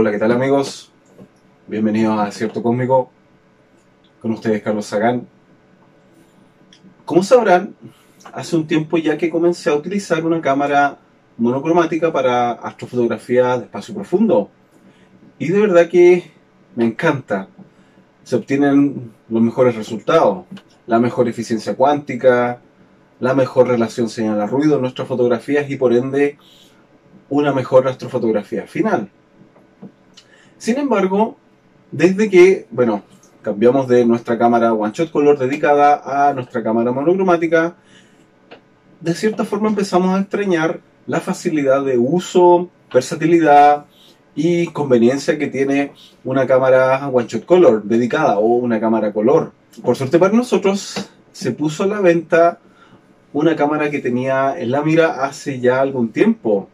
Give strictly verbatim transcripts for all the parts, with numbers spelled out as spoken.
Hola, ¿qué tal amigos? Bienvenidos a Acierto Cósmico. Con ustedes Carlos Sagan. Como sabrán, hace un tiempo ya que comencé a utilizar una cámara monocromática para astrofotografía de espacio profundo. Y de verdad que me encanta. Se obtienen los mejores resultados, la mejor eficiencia cuántica, la mejor relación señal-ruido en nuestras fotografías y por ende una mejor astrofotografía final. Sin embargo, desde que, bueno, cambiamos de nuestra cámara One Shot Color dedicada a nuestra cámara monocromática, de cierta forma empezamos a extrañar la facilidad de uso, versatilidad y conveniencia que tiene una cámara One Shot Color dedicada o una cámara color. Por suerte para nosotros, se puso a la venta una cámara que tenía en la mira hace ya algún tiempo.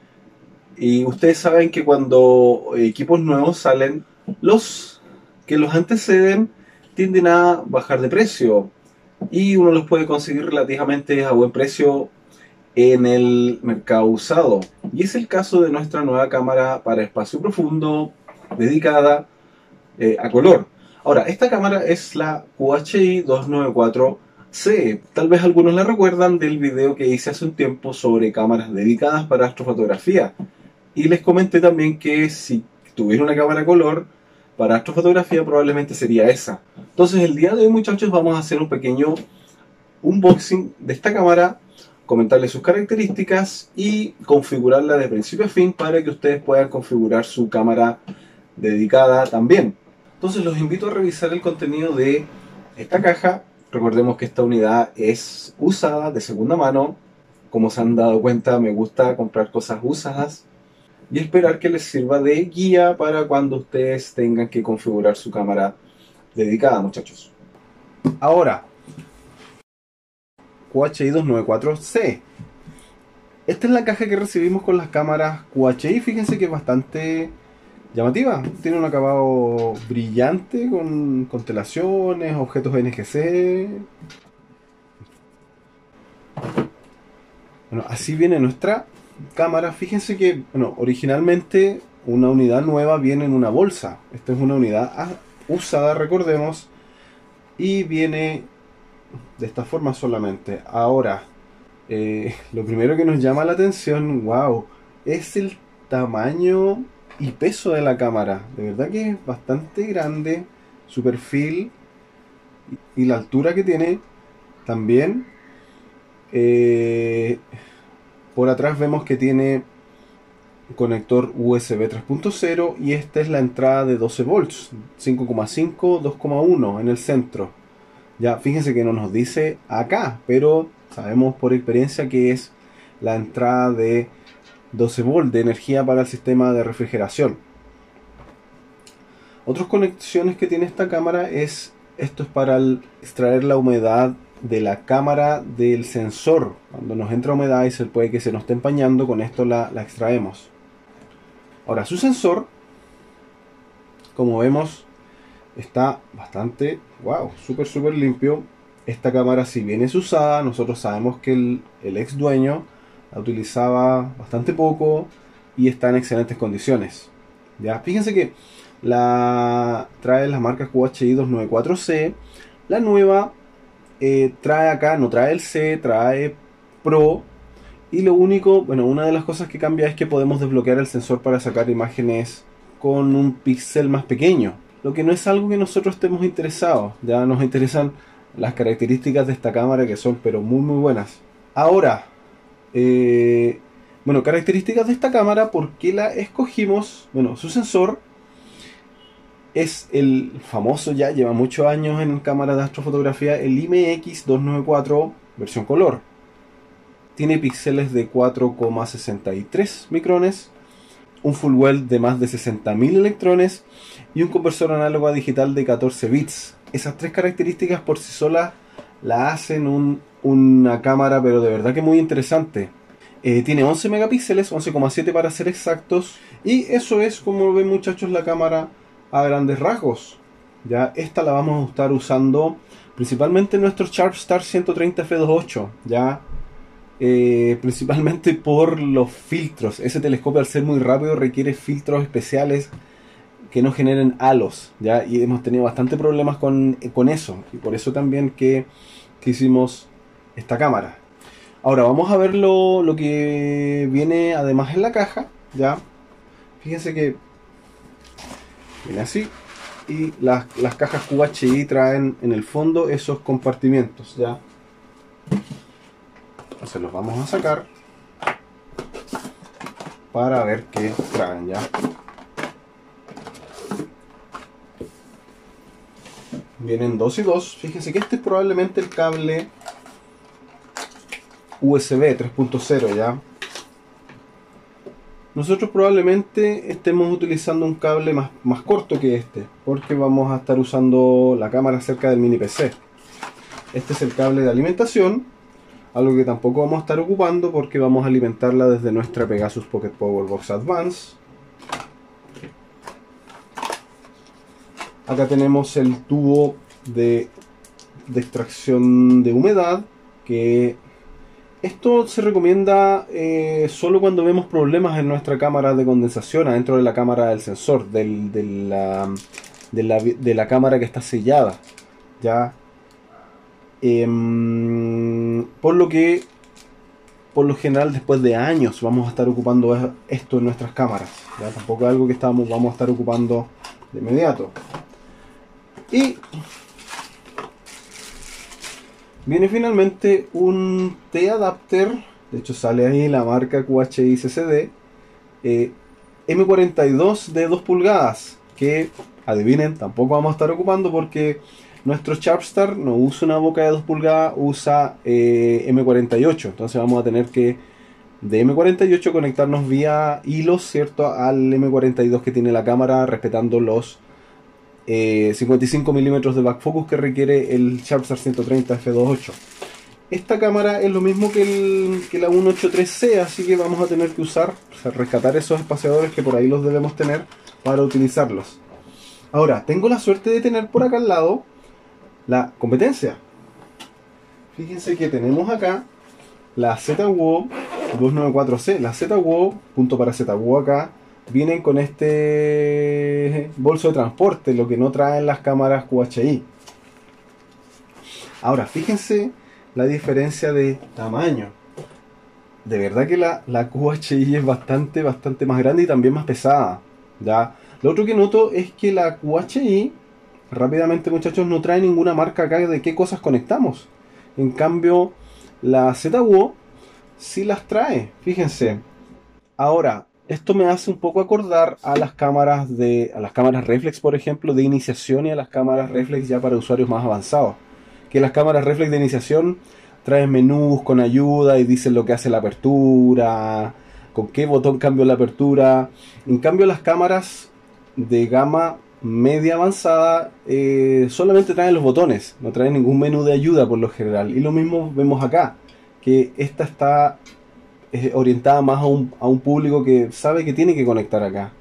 Y ustedes saben que cuando equipos nuevos salen, los que los anteceden tienden a bajar de precio y uno los puede conseguir relativamente a buen precio en el mercado usado. Y es el caso de nuestra nueva cámara para espacio profundo dedicada eh, a color. Ahora, esta cámara es la Q H I doscientos noventa y cuatro C. Tal vez algunos la recuerdan del video que hice hace un tiempo sobre cámaras dedicadas para astrofotografía. Y les comenté también que si tuviera una cámara color para astrofotografía probablemente sería esa. Entonces el día de hoy, muchachos, vamos a hacer un pequeño unboxing de esta cámara, comentarles sus características y configurarla de principio a fin para que ustedes puedan configurar su cámara dedicada también. Entonces los invito a revisar el contenido de esta caja. Recordemos que esta unidad es usada, de segunda mano. Como se han dado cuenta, me gusta comprar cosas usadas y esperar que les sirva de guía para cuando ustedes tengan que configurar su cámara dedicada, muchachos. Ahora, Q H I doscientos noventa y cuatro C. Esta es la caja que recibimos con las cámaras Q H I. Fíjense que es bastante llamativa. Tiene un acabado brillante con constelaciones, objetos N G C. Bueno, así viene nuestra cámara. Fíjense que, bueno, originalmente una unidad nueva viene en una bolsa. Esta es una unidad usada, recordemos, y viene de esta forma solamente. Ahora, eh, lo primero que nos llama la atención, wow, es el tamaño y peso de la cámara. De verdad que es bastante grande su perfil y la altura que tiene también. Eh, por atrás vemos que tiene conector U S B tres punto cero y esta es la entrada de doce volts, cinco coma cinco, dos coma uno en el centro. Ya fíjense que no nos dice acá, pero sabemos por experiencia que es la entrada de doce volts de energía para el sistema de refrigeración. Otras conexiones que tiene esta cámara es, esto es para el, extraer la humedad de la cámara del sensor. Cuando nos entra humedad y se puede que se nos esté empañando, con esto la, la extraemos. Ahora, su sensor, como vemos, está bastante, wow, súper súper limpio. Esta cámara, si bien es usada, nosotros sabemos que el, el ex dueño la utilizaba bastante poco y está en excelentes condiciones. Ya, fíjense que la trae la marca Q H I doscientos noventa y cuatro C. La nueva eh, trae acá, no trae el C, trae Pro. Y lo único, bueno, una de las cosas que cambia es que podemos desbloquear el sensor para sacar imágenes con un píxel más pequeño. Lo que no es algo que nosotros estemos interesados. Ya nos interesan las características de esta cámara, que son pero muy muy buenas. Ahora, eh, bueno, características de esta cámara, ¿por qué la escogimos? Bueno, su sensor es el famoso, ya lleva muchos años en cámaras de astrofotografía, el I M X doscientos noventa y cuatro versión color. Tiene píxeles de cuatro coma sesenta y tres micrones, un full well de más de sesenta mil electrones y un conversor análogo a digital de catorce bits. Esas tres características por sí solas la hacen un, una cámara pero de verdad que muy interesante. Eh, tiene once megapíxeles, once coma siete para ser exactos, y eso es, como ven muchachos, la cámara a grandes rasgos. Ya esta la vamos a estar usando principalmente en nuestro Sharpstar ciento treinta F dos punto ocho. Ya eh, principalmente por los filtros. Ese telescopio, al ser muy rápido, requiere filtros especiales que no generen halos, ¿ya? Y hemos tenido bastante problemas con, con eso, y por eso también que, que hicimos esta cámara. Ahora vamos a ver lo, lo que viene además en la caja, ¿ya? Fíjense que viene así, y las, las cajas Q H I traen en el fondo esos compartimientos, ¿ya? Entonces los vamos a sacar para ver qué traen, ¿ya? Vienen dos y dos. Fíjense que este es probablemente el cable U S B tres punto cero, ¿ya? Nosotros probablemente estemos utilizando un cable más, más corto que este, porque vamos a estar usando la cámara cerca del mini P C. Este es el cable de alimentación, algo que tampoco vamos a estar ocupando porque vamos a alimentarla desde nuestra Pegasus Pocket Power Box Advance. Acá tenemos el tubo de, de extracción de humedad, que esto se recomienda eh, solo cuando vemos problemas en nuestra cámara de condensación, adentro de la cámara del sensor, del, de, la, de, la, de la cámara que está sellada, ¿ya? Eh, por lo que, por lo general, después de años vamos a estar ocupando esto en nuestras cámaras, ¿ya? Tampoco es algo que estamos, vamos a estar ocupando de inmediato. Y viene finalmente un T-adapter, de hecho sale ahí la marca Q H I C C D, eh, M cuarenta y dos de dos pulgadas, que adivinen, tampoco vamos a estar ocupando porque nuestro Sharpstar no usa una boca de dos pulgadas, usa eh, M cuarenta y ocho, entonces vamos a tener que de M cuarenta y ocho conectarnos vía hilos, ¿cierto?, al M cuarenta y dos que tiene la cámara, respetando los Eh, cincuenta y cinco milímetros de back focus que requiere el Sharpstar ciento treinta F dos punto ocho. Esta cámara es lo mismo que, el, que la ciento ochenta y tres C, así que vamos a tener que usar, o sea, rescatar esos espaciadores que por ahí los debemos tener para utilizarlos. Ahora, tengo la suerte de tener por acá al lado la competencia. Fíjense que tenemos acá la Z W O doscientos noventa y cuatro C, la Z W O, punto para Z W O acá, vienen con este bolso de transporte, lo que no traen las cámaras Q H I. Ahora, fíjense la diferencia de tamaño. De verdad que la, la Q H I es bastante, bastante más grande y también más pesada, ¿ya? Lo otro que noto es que la Q H I, rápidamente muchachos, no trae ninguna marca acá de qué cosas conectamos. En cambio, la Z W O sí las trae, fíjense. Ahora, esto me hace un poco acordar a las cámaras de a las cámaras reflex, por ejemplo, de iniciación, y a las cámaras reflex ya para usuarios más avanzados. Que las cámaras reflex de iniciación traen menús con ayuda y dicen lo que hace la apertura, con qué botón cambio la apertura. En cambio, las cámaras de gama media avanzada eh, solamente traen los botones, no traen ningún menú de ayuda por lo general. Y lo mismo vemos acá, que esta está es orientada más a un, a un público que sabe que tiene que conectar acá.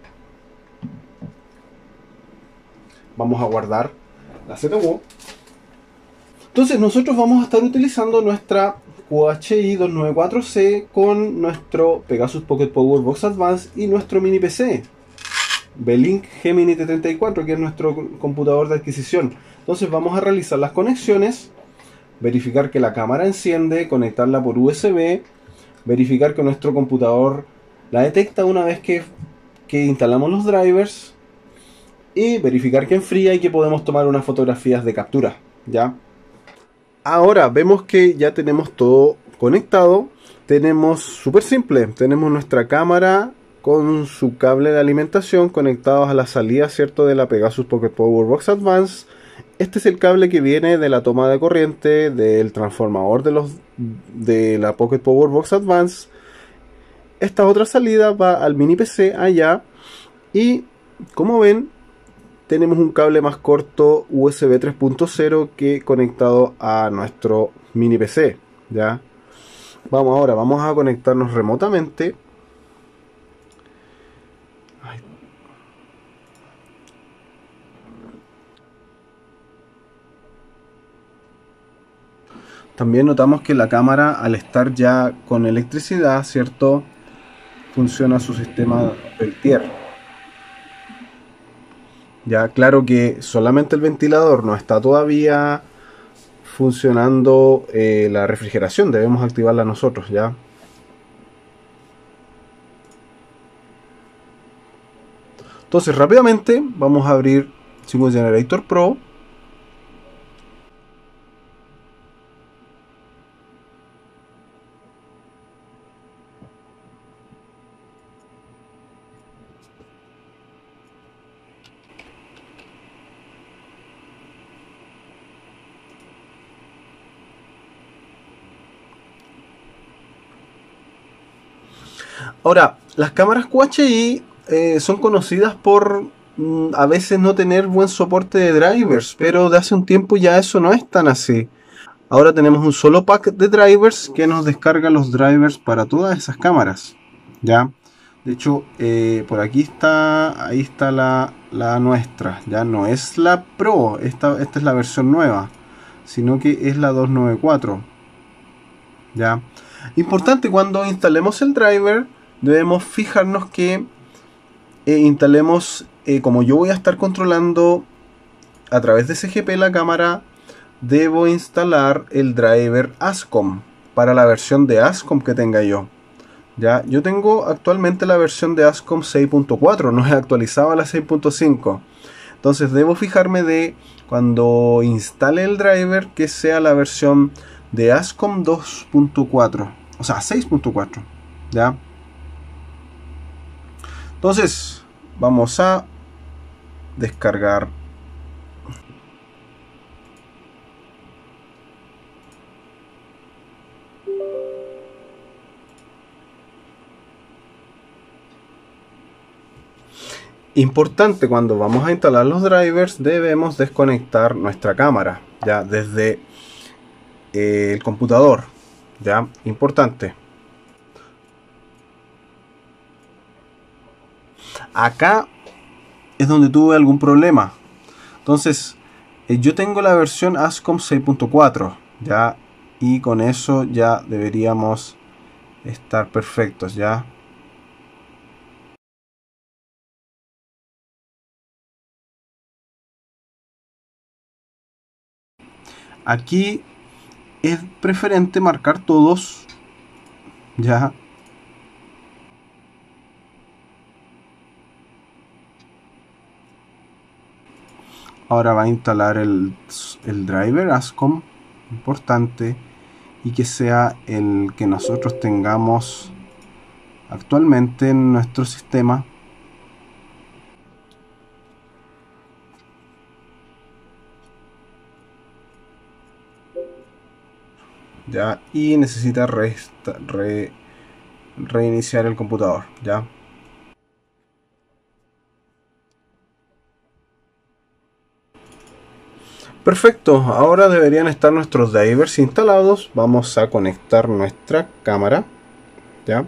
Vamos a guardar la Z W O. Entonces nosotros vamos a estar utilizando nuestra Q H I doscientos noventa y cuatro C con nuestro Pegasus Pocket Power Box Advance y nuestro mini P C Belink Gemini T treinta y cuatro, que es nuestro computador de adquisición. Entonces vamos a realizar las conexiones, verificar que la cámara enciende, conectarla por U S B, verificar que nuestro computador la detecta una vez que, que instalamos los drivers, y verificar que enfría y que podemos tomar unas fotografías de captura, ¿ya? Ahora vemos que ya tenemos todo conectado. Tenemos súper simple, tenemos nuestra cámara con su cable de alimentación conectados a la salida, ¿cierto?, de la Pegasus Pocket Power Box Advance. Este es el cable que viene de la toma de corriente del transformador de los de la Pocket Power Box Advance. Esta otra salida va al mini P C allá, y como ven tenemos un cable más corto U S B tres punto cero que conectado a nuestro mini P C, ¿ya? Vamos ahora, vamos a conectarnos remotamente. también notamos que la cámara, al estar ya con electricidad, ¿cierto?, funciona su sistema Peltier. Ya, claro que solamente el ventilador no está todavía funcionando, eh, la refrigeración, debemos activarla nosotros, ¿ya? Entonces, rápidamente vamos a abrir Sequence Generator Pro. Ahora, las cámaras Q H I eh, son conocidas por mm, a veces no tener buen soporte de drivers, pero de hace un tiempo ya eso no es tan así. Ahora tenemos un solo pack de drivers que nos descarga los drivers para todas esas cámaras. ¿Ya? De hecho, eh, por aquí está, ahí está la, la nuestra. Ya no es la Pro, esta, esta es la versión nueva, sino que es la doscientos noventa y cuatro. ¿Ya? Importante, cuando instalemos el driver, debemos fijarnos que eh, instalemos, eh, como yo voy a estar controlando a través de C G P la cámara, debo instalar el driver ASCOM para la versión de ASCOM que tenga yo. Ya, yo tengo actualmente la versión de ASCOM seis punto cuatro, no he actualizado a la seis punto cinco. Entonces debo fijarme de cuando instale el driver que sea la versión de ASCOM dos punto cuatro, o sea seis punto cuatro. Ya. Entonces vamos a descargar Importante, cuando vamos a instalar los drivers debemos desconectar nuestra cámara ya desde eh, el computador. Ya, importante. Acá es donde tuve algún problema. Entonces, eh, yo tengo la versión ASCOM seis punto cuatro, ya, y con eso ya deberíamos estar perfectos, ya. Aquí es preferente marcar todos, ya. Ahora va a instalar el, el driver ASCOM, importante, y que sea el que nosotros tengamos actualmente en nuestro sistema. Ya, y necesita re, re, reiniciar el computador, ya. Perfecto, ahora deberían estar nuestros drivers instalados. Vamos a conectar nuestra cámara, ya.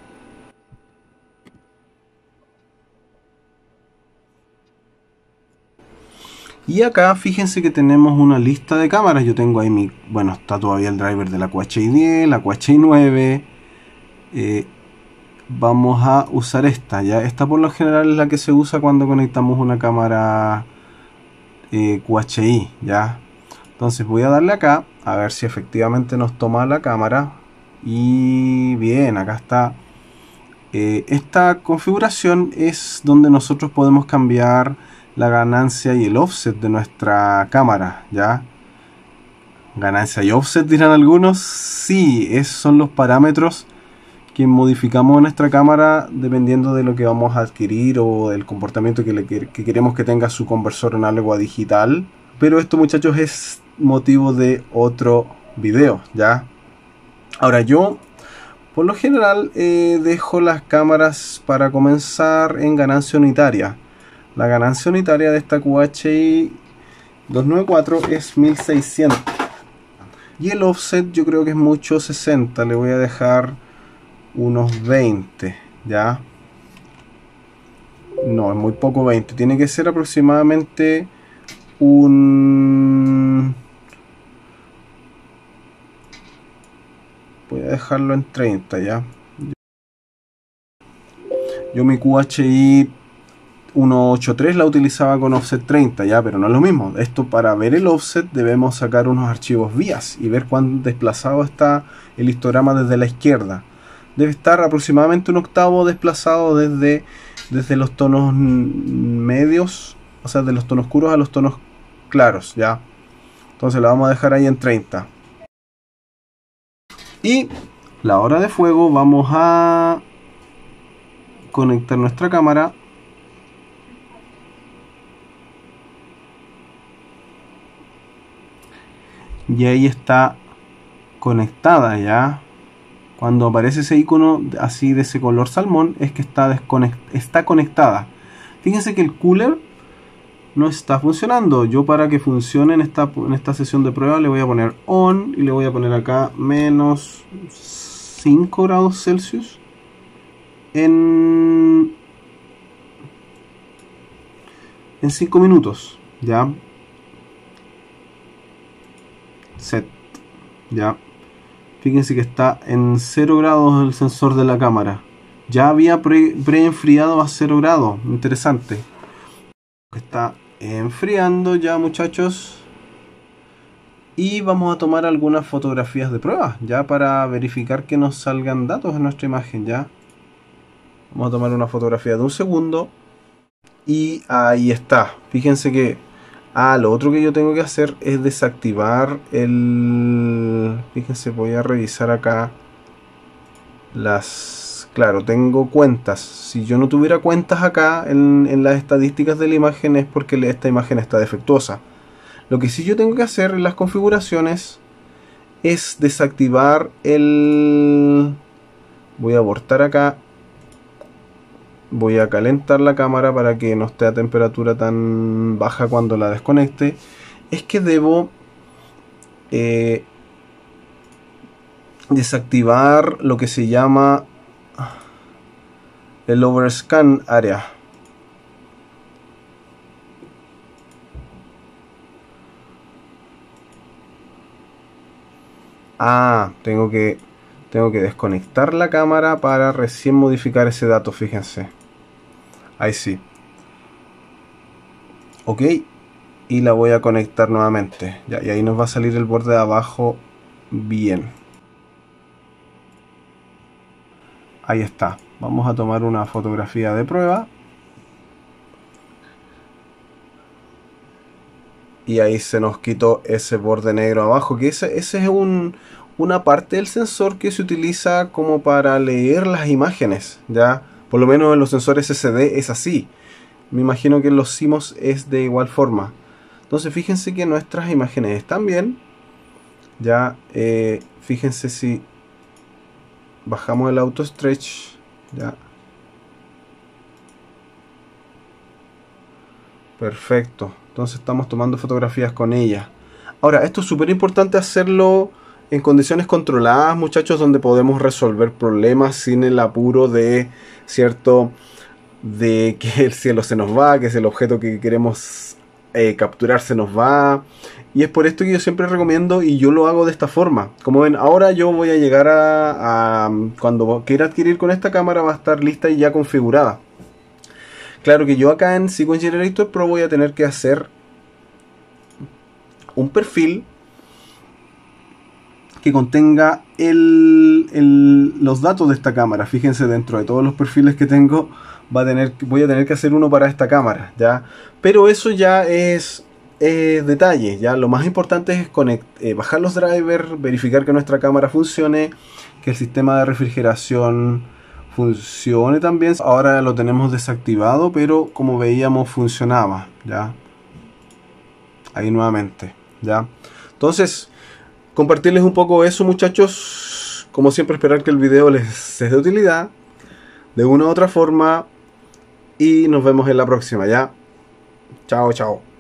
Y acá fíjense que tenemos una lista de cámaras. Yo tengo ahí mi, bueno, está todavía el driver de la Q H I diez, la Q H I nueve. Eh, vamos a usar esta, ya. Esta por lo general es la que se usa cuando conectamos una cámara eh, Q H I, ya. Entonces voy a darle acá a ver si efectivamente nos toma la cámara. Y bien, acá está. Eh, esta configuración es donde nosotros podemos cambiar la ganancia y el offset de nuestra cámara, ¿ya? Ganancia y offset, dirán algunos. Sí, esos son los parámetros que modificamos en nuestra cámara dependiendo de lo que vamos a adquirir o del comportamiento que, le, que queremos que tenga su conversor análogo a digital. Pero esto, muchachos, es motivo de otro video, ¿ya? Ahora, yo por lo general eh, dejo las cámaras para comenzar en ganancia unitaria. La ganancia unitaria de esta Q H I doscientos noventa y cuatro es mil seiscientos. Y el offset yo creo que es mucho, sesenta. Le voy a dejar unos veinte, ¿ya? No, es muy poco, veinte. Tiene que ser aproximadamente un... dejarlo en treinta, ya. Yo mi Q H I ciento ochenta y tres la utilizaba con offset treinta, ya, pero no es lo mismo. Esto, para ver el offset debemos sacar unos archivos V I A S y ver cuán desplazado está el histograma desde la izquierda. Debe estar aproximadamente un octavo desplazado desde, desde los tonos medios, o sea, de los tonos oscuros a los tonos claros, ya. Entonces lo vamos a dejar ahí en treinta. Y la hora de fuego, vamos a conectar nuestra cámara. Y ahí está conectada ya. Cuando aparece ese icono así de ese color salmón, es que está, está conectada. Fíjense que el cooler no está funcionando. Yo, para que funcione en esta, en esta sesión de prueba, le voy a poner on y le voy a poner acá menos cinco grados Celsius en en cinco minutos, ya. Set, ya. Fíjense que está en cero grados el sensor de la cámara. Ya había pre, pre-enfriado a cero grados. Interesante. Está enfriando ya, muchachos. Y vamos a tomar algunas fotografías de prueba, ya, para verificar que nos salgan datos en nuestra imagen, ya. Vamos a tomar una fotografía de un segundo. Y ahí está. Fíjense que Ah, lo otro que yo tengo que hacer es desactivar el... Fíjense, voy a revisar acá las... Claro, tengo cuentas. Si yo no tuviera cuentas acá en, en las estadísticas de la imagen, es porque esta imagen está defectuosa. Lo que sí yo tengo que hacer en las configuraciones es desactivar el... Voy a abortar acá. Voy a calentar la cámara para que no esté a temperatura tan baja cuando la desconecte. Es que debo eh, desactivar lo que se llama el overscan area. Ah, tengo que, tengo que desconectar la cámara para recién modificar ese dato, fíjense. Ahí sí. Ok. Y la voy a conectar nuevamente. Ya, y ahí nos va a salir el borde de abajo bien. Ahí está. Vamos a tomar una fotografía de prueba. Y ahí se nos quitó ese borde negro abajo. Que ese, ese es un, una parte del sensor que se utiliza como para leer las imágenes, ¿ya? Por lo menos en los sensores S D es así. Me imagino que en los CMOS es de igual forma. Entonces fíjense que nuestras imágenes están bien. Ya, eh, fíjense si bajamos el auto stretch. Ya. Perfecto. Entonces estamos tomando fotografías con ella. Ahora, esto es súper importante hacerlo en condiciones controladas, muchachos, donde podemos resolver problemas sin el apuro de, cierto, de que el cielo se nos va, que es el objeto que queremos eh, capturar se nos va. Y es por esto que yo siempre recomiendo, y yo lo hago de esta forma. Como ven, ahora yo voy a llegar a, a cuando quiera adquirir con esta cámara, va a estar lista y ya configurada. Claro que yo acá en Sequence Generator Pro voy a tener que hacer un perfil que contenga el, el, los datos de esta cámara. Fíjense, dentro de todos los perfiles que tengo, va a tener, voy a tener que hacer uno para esta cámara, ¿ya? Pero eso ya es eh, detalle, ¿ya? Lo más importante es conect, eh, bajar los drivers, verificar que nuestra cámara funcione, que el sistema de refrigeración funcione también. Ahora lo tenemos desactivado, pero como veíamos funcionaba, ¿ya? Ahí nuevamente, ¿ya? Entonces, compartirles un poco eso, muchachos. Como siempre, esperar que el video les sea de utilidad de una u otra forma, y nos vemos en la próxima, ¿ya? Chao, chao.